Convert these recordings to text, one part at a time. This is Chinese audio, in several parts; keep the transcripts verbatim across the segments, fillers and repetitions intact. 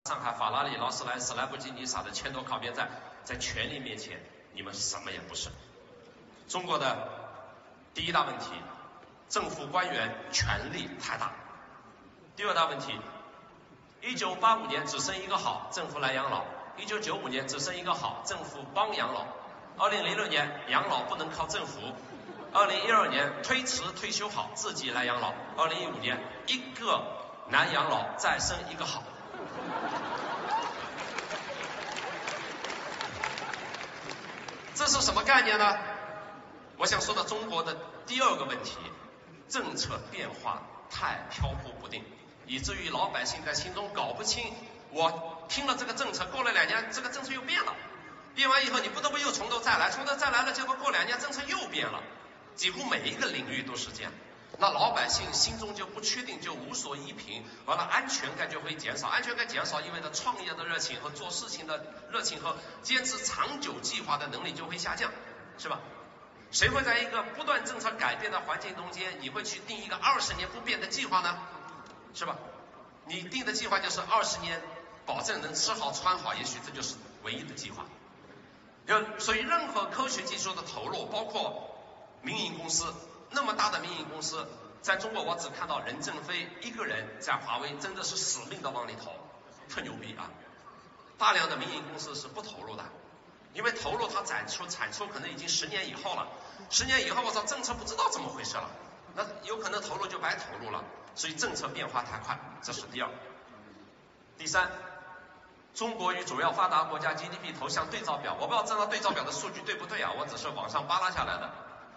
上海法拉利、劳斯莱斯、兰博基尼啥的千多靠边站，在权力面前，你们什么也不是。中国的第一大问题，政府官员权力太大。第二大问题，一九八五年只生一个好，政府来养老；一九九五年只生一个好，政府帮养老；二零零六年养老不能靠政府；二零一二年推迟退休好，自己来养老；二零一五年一个难养老，再生一个好。这是什么概念呢？我想说的中国的第二个问题，政策变化太飘忽不定，以至于老百姓在心中搞不清，我听了这个政策，过了两年这个政策又变了，变完以后你不得不又从头再来，从头再来了，结果过两年政策又变了，几乎每一个领域都是这样。那老百姓心中就不确定，就无所依凭，完了安全感就会减少，安全感减少意味着创业的热情和做事情的热情和坚持长久计划的能力就会下降，是吧？谁会在一个不断政策改变的环境中间，你会去定一个二十年不变的计划呢？是吧？你定的计划就是二十年保证能吃好穿好，也许这就是唯一的计划。所以任何科学技术的投入，包括民营公司，那么大的民营公司，在中国我只看到任正非一个人在华为真的是死命的往里投，特牛逼啊！大量的民营公司是不投入的，因为投入它产出产出可能已经十年以后了，十年以后我操政策不知道怎么回事了，那有可能投入就白投入了，所以政策变化太快，这是第二。第三，中国与主要发达国家 G D P 投向对照表，我不知道这张对照表的数据对不对啊，我只是网上扒拉下来的。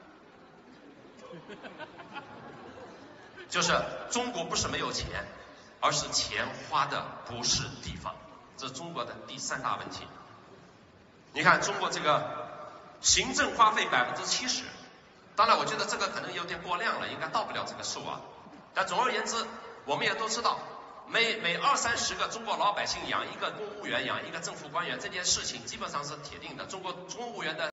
就是中国不是没有钱，而是钱花的不是地方，这是中国的第三大问题。你看中国这个行政花费百分之七十，当然我觉得这个可能有点过量了，应该到不了这个数啊。但总而言之，我们也都知道，每每二三十个中国老百姓养一个公务员，养一个政府官员，这件事情基本上是铁定的。中国公务员的